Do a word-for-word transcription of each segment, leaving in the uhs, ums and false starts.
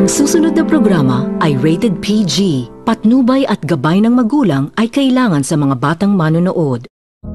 Ang susunod na programa ay rated P G. Patnubay at gabay ng magulang ay kailangan sa mga batang manonood.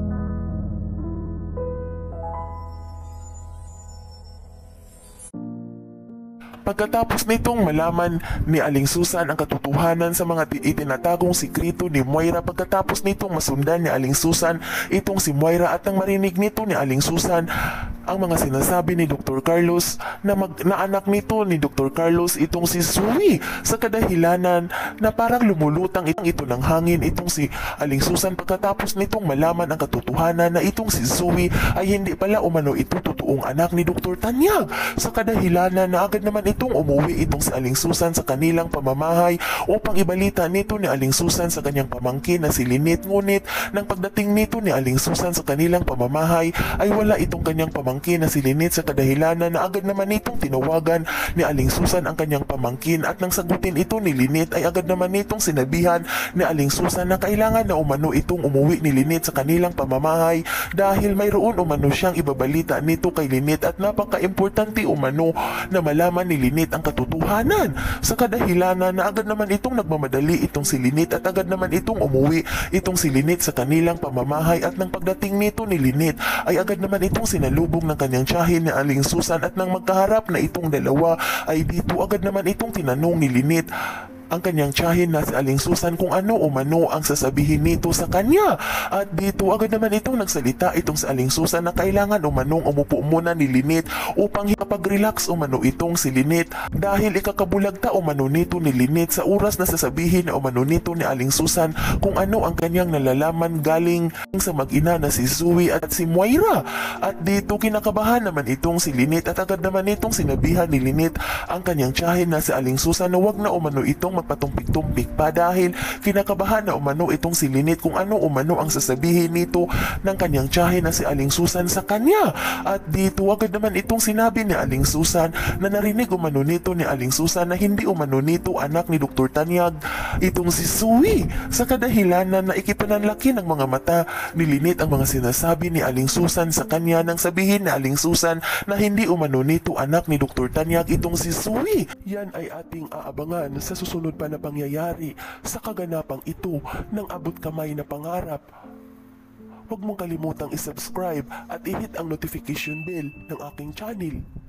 Pagkatapos nitong malaman ni Aling Susan ang katotohanan sa mga itinatagong sikreto ni Moira, pagkatapos nitong masundan ni Aling Susan itong si Moira at nang marinig nito ni Aling Susan ang mga sinasabi ni Doctor Carlos na, mag, na anak nito ni Doctor Carlos itong si Zoe, sa kadahilanan na parang lumulutang itong ito ng hangin itong si Aling Susan pagkatapos nitong malaman ang katotohanan na itong si Zoe ay hindi pala umano ito totoong anak ni Doctor Tanyag, sa kadahilanan na agad naman itong umuwi itong si Aling Susan sa kanilang pamamahay upang ibalita nito ni Aling Susan sa kanyang pamangkin na si Lynette. Ngunit nang pagdating nito ni Aling Susan sa kanilang pamamahay ay wala itong kanyang pamangkin na si Lynette, sa kadahilanan na agad naman itong tinawagan ni Aling Susan ang kanyang pamangkin at nang sagutin ito ni Lynette ay agad naman itong sinabihan ni Aling Susan na kailangan na umano itong umuwi ni Lynette sa kanilang pamamahay dahil mayroon umano siyang ibabalita nito kay Lynette at napaka-importante umano na malaman ni Lynette ang katotohanan, sa kadahilanan na agad naman itong nagmamadali itong si Lynette at agad naman itong umuwi itong si Lynette sa kanilang pamamahay at nang pagdating nito ni Lynette ay agad naman itong sinalubong ng kanyang tiyahin ni Aling Susan at nang magkaharap na itong dalawa ay dito agad naman itong tinanong ni Lynette ang kanyang tiyahin na si Aling Susan kung ano umano ang sasabihin nito sa kanya. At dito agad naman itong nagsalita itong si Aling Susan na kailangan umanong umupo muna ni Lynette upang ikapag-relax umano itong si Lynette dahil ikakabulagta umano nito ni Lynette sa oras na sasabihin na umano nito ni Aling Susan kung ano ang kanyang nalalaman galing sa mag-ina na si Zoe at si Moira. At dito kinakabahan naman itong si Lynette at agad naman itong sinabihan ni Lynette ang kanyang tiyahin na si Aling Susan na wag na umano itong magpatumpik-tumpik pa dahil kinakabahan na umano itong si Lynette kung ano umano ang sasabihin nito ng kanyang tiyahin na si Aling Susan sa kanya. At dito agad naman itong sinabi ni Aling Susan na narinig umano nito ni Aling Susan na hindi umano nito anak ni Doctor Tanyag itong si Zoe, sa kadahilanan na ikipananlaki ng mga mata ni Lynette ang mga sinasabi ni Aling Susan sa kanya nang sabihin ni Aling Susan na hindi umano nito anak ni Doctor Tanyag itong si Zoe. Yan ay ating aabangan sa susunod pa na pangyayari sa kaganapang ito ng abot kamay na pangarap. Huwag mong kalimutang isubscribe at i-hit ang notification bell ng aking channel.